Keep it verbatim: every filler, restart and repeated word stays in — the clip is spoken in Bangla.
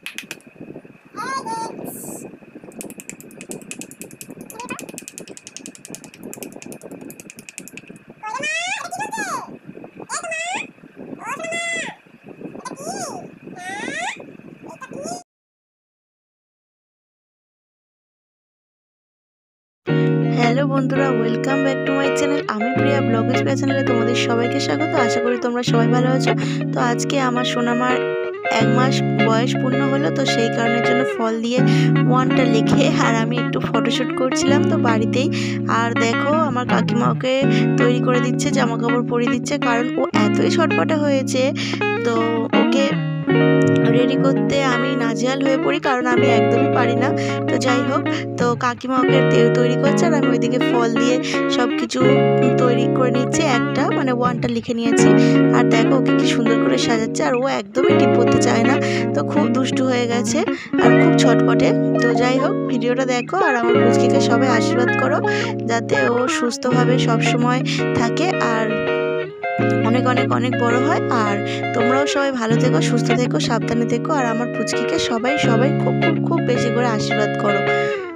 হ্যালো বন্ধুরা, welcome back to my channel. আমি প্রিয়া ব্লগস প্রিয়া চ্যানেলে তোমাদের সবাইকে স্বাগত। আশা করি তোমরা সবাই ভালো আছো। তো আজকে আমার সোনামার এক মাস বয়স পূর্ণ হলো, তো সেই কারণের জন্য ফল দিয়ে ওয়ানটা লিখে আর আমি একটু ফটোশ্যুট করছিলাম তো বাড়িতেই। আর দেখো আমার কাকিমা ওকে তৈরি করে দিচ্ছে, জামা কাপড় পরিয়ে দিচ্ছে, কারণ ও এতই ছটপটে হয়েছে। তো ওকে রেডি করতে আমি নাজেহাল হয়ে পড়ি, কারণ আমি একদমই পারি না। তো যাই হোক, তো কাকিমা ওকে তৈরি করছে আর আমি ওইদিকে ফল দিয়ে সব কিছু তৈরি করে নিচ্ছি। একটা মানে ওয়ানটা লিখে নিয়েছি। আর দেখো ওকে কি সুন্দর করে সাজাচ্ছে, আর ও একদমই টিপ করতে চায় না, তো খুব দুষ্টু হয়ে গেছে আর খুব ছটপটে। তো যাই হোক, ভিডিওটা দেখো আর আমার পুচকিকে সবাই আশীর্বাদ করো যাতে ও সুস্থভাবে সব সময় থাকে আর অনেক অনেক অনেক বড় হয়। আর তোমরাও সবাই ভালো থেকো, সুস্থ থেকো, সাবধানে থেকো, আর আমার পুচকিকে সবাই সবাই খুব খুব খুব বেশি করে আশীর্বাদ করো।